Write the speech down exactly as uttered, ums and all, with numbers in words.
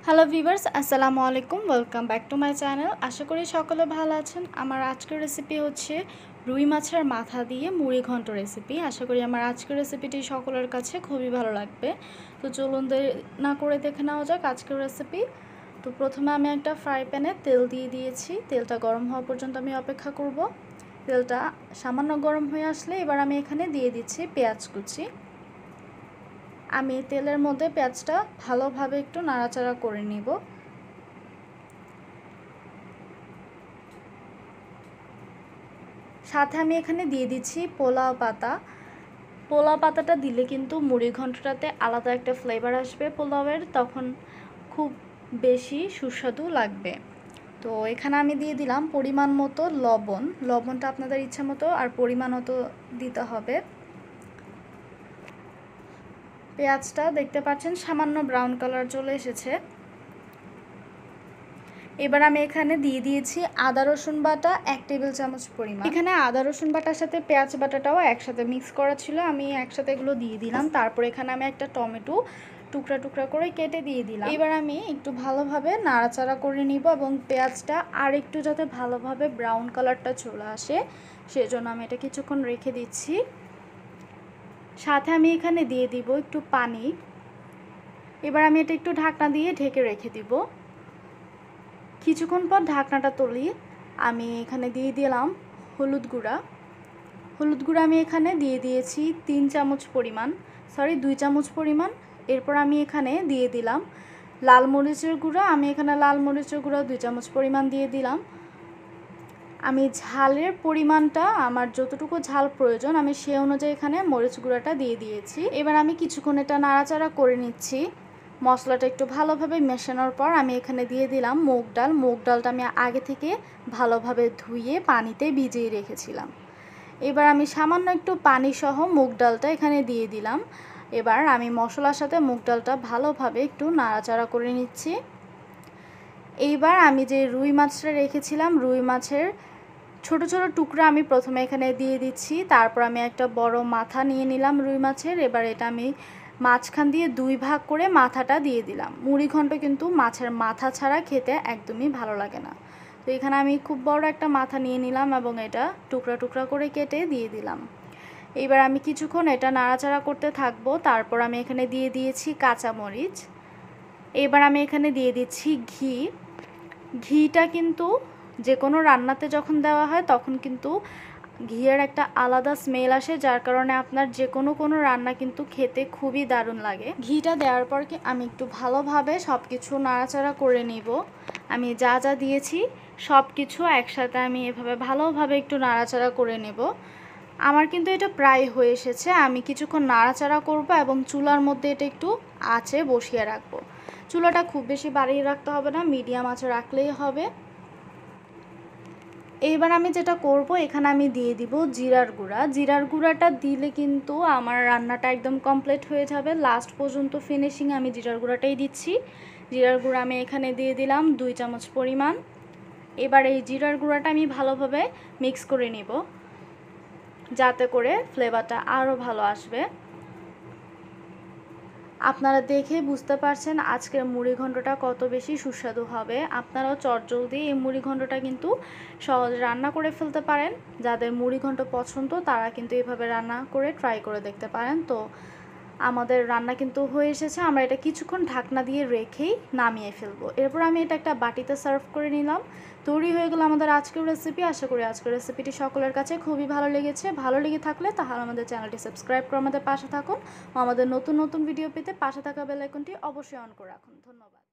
Hello viewers, আসসালামু আলাইকুম। Welcome back to my channel. আশা করি সকলে ভালো আছেন। আমার আজকের রেসিপি হচ্ছে রুই মাছের মাথা দিয়ে মুড়ি ঘন্ট রেসিপি। আশা করি আমার আজকের রেসিপিটি সকলের কাছে খুবই ভালো লাগবে। তো চলুন দেরি না করে দেখে নেওয়া যাক আজকের রেসিপি। তো প্রথমে আমি একটা ফ্রাই প্যানে তেল দিয়ে দিয়েছি। তেলটা গরম হওয়া পর্যন্ত আমি অপেক্ষা করব। তেলটা সামান্য গরম হয়ে আসলে এবার আমি এখানে দিয়ে দিচ্ছি পেঁয়াজ কুচি। আমি তেলের মধ্যে পেঁয়াজটা ভালোভাবে একটু নাড়াচাড়া করে নিব। সাথে আমি এখানে দিয়ে দিচ্ছি পোলাও পাতা। পোলাও পাতাটা দিলে কিন্তু মুড়ি ঘন্টটাতে আলাদা একটা ফ্লেভার আসবে পোলাওয়ের, তখন খুব বেশি সুস্বাদু লাগবে। তো এখানে আমি দিয়ে দিলাম পরিমাণ মতো লবণ। লবণটা আপনাদের ইচ্ছা মতো আর পরিমাণ মতো দিতে হবে। পেঁয়াজটা দেখতে পাচ্ছেন সামান্য ব্রাউন কালার চলে এসেছে। এবার আমি এখানে দিয়ে দিয়েছি আদা রসুন বাটা এক টেবিল চামচ পরিমাণ। এখানে আদা রসুন বাটার সাথে পেঁয়াজ বাটাটাও একসাথে মিক্স করা ছিল, আমি একসাথে এগুলো দিয়ে দিলাম। তারপর এখানে আমি একটা টমেটো টুকরা টুকরা করে কেটে দিয়ে দিলাম। এবার আমি একটু ভালোভাবে নাড়াচাড়া করে নিব এবং পেঁয়াজটা আর একটু যাতে ভালোভাবে ব্রাউন কালারটা চলে আসে সেজন্য আমি এটা কিছুক্ষণ রেখে দিচ্ছি। সাথে আমি এখানে দিয়ে দিব একটু পানি। এবার আমি এটা একটু ঢাকনা দিয়ে ঢেকে রেখে দিব। কিছুক্ষণ পর ঢাকনাটা তুলি আমি এখানে দিয়ে দিলাম হলুদ গুঁড়া। হলুদ গুঁড়া আমি এখানে দিয়ে দিয়েছি তিন চামচ পরিমাণ, সরি দুই চামচ পরিমাণ। এরপর আমি এখানে দিয়ে দিলাম লাল মরিচের গুঁড়া। আমি এখানে লাল মরিচের গুঁড়া দুই চামচ পরিমাণ দিয়ে দিলাম। আমি ঝালের পরিমাণটা আমার যতটুকু ঝাল প্রয়োজন আমি সেই অনুযায়ী এখানে মরিচ গুঁড়াটা দিয়ে দিয়েছি। এবার আমি কিছুক্ষণ এটা নাড়াচাড়া করে নিচ্ছি। মশলাটা একটু ভালোভাবে মেশানোর পর আমি এখানে দিয়ে দিলাম মুগ ডাল। মুগ ডালটা আমি আগে থেকে ভালোভাবে ধুয়ে পানিতে ভিজিয়ে রেখেছিলাম। এবার আমি সামান্য একটু পানি সহ মুগ ডালটা এখানে দিয়ে দিলাম। এবার আমি মশলার সাথে মুগ ডালটা ভালোভাবে একটু নাড়াচাড়া করে নিচ্ছি। এইবার আমি যে রুই মাছটা রেখেছিলাম রুই মাছের ছোট ছোট টুকরা আমি প্রথমে এখানে দিয়ে দিচ্ছি। তারপর আমি একটা বড় মাথা নিয়ে নিলাম রুই মাছের। এবার এটা আমি মাঝখান দিয়ে দুই ভাগ করে মাথাটা দিয়ে দিলাম। মুড়ি ঘন্ট কিন্তু মাছের মাথা ছাড়া খেতে একদমই ভালো লাগে না। তো এখানে আমি খুব বড় একটা মাথা নিয়ে নিলাম এবং এটা টুকরা টুকরা করে কেটে দিয়ে দিলাম। এবার আমি কিছুক্ষণ এটা নাড়াচাড়া করতে থাকবো। তারপর আমি এখানে দিয়ে দিয়েছি কাঁচামরিচ। এবার আমি এখানে দিয়ে দিচ্ছি ঘি। ঘিটা কিন্তু যে কোনো রান্নাতে যখন দেওয়া হয় তখন কিন্তু ঘিয়ের একটা আলাদা স্মেল আসে, যার কারণে আপনার যে কোনো কোনো রান্না কিন্তু খেতে খুবই দারুণ লাগে। ঘিটা দেওয়ার পর কি আমি একটু ভালোভাবে সব কিছু নাড়াচাড়া করে নিব। আমি যা যা দিয়েছি সব কিছু একসাথে আমি এভাবে ভালোভাবে একটু নাড়াচাড়া করে নেব। আমার কিন্তু এটা প্রায় হয়ে এসেছে। আমি কিছুক্ষণ নাড়াচাড়া করব এবং চুলার মধ্যে এটা একটু আঁচে বসিয়ে রাখবো। চুলাটা খুব বেশি বাড়িয়ে রাখতে হবে না, মিডিয়াম আঁচে রাখলেই হবে। এইবার আমি যেটা করব এখানে আমি দিয়ে দিব জিরার গুঁড়া। জিরার গুঁড়াটা দিলে কিন্তু আমার রান্নাটা একদম কমপ্লিট হয়ে যাবে। লাস্ট পর্যন্ত ফিনিশিং আমি জিরার গুঁড়াটাই দিচ্ছি। জিরার গুঁড়া আমি এখানে দিয়ে দিলাম দুই চামচ পরিমাণ। এবার এই জিরার গুঁড়াটা আমি ভালোভাবে মিক্স করে নিব যাতে করে ফ্লেভারটা আরও ভালো আসবে। আপনারা দেখে বুঝতে পারছেন আজকের মুড়ি ঘন্টটা কত বেশি সুস্বাদু হবে। আপনারাও চটজলদি এই মুড়ি ঘন্টটা কিন্তু সহজে রান্না করে ফেলতে পারেন। যাদের মুড়ি ঘন্ট পছন্দ তারা কিন্তু এভাবে রান্না করে ট্রাই করে দেখতে পারেন। তো আমাদের রান্না কিন্তু হয়ে এসেছে। আমরা এটা কিছুক্ষণ ঢাকনা দিয়ে রেখেই নামিয়ে ফেলবো। এরপর আমি এটা একটা বাটিতে সার্ভ করে নিলাম। তৈরি হয়ে গেল আমাদের আজকের রেসিপি। আশা করি আজকের রেসিপিটি সকলের কাছে খুবই ভালো লেগেছে। ভালো লেগে থাকলে তাহলে আমাদের চ্যানেলটি সাবস্ক্রাইব করে আমাদের পাশে থাকুন ও আমাদের নতুন নতুন ভিডিও পেতে পাশে থাকা বেল আইকনটি অবশ্যই অন করে রাখুন। ধন্যবাদ।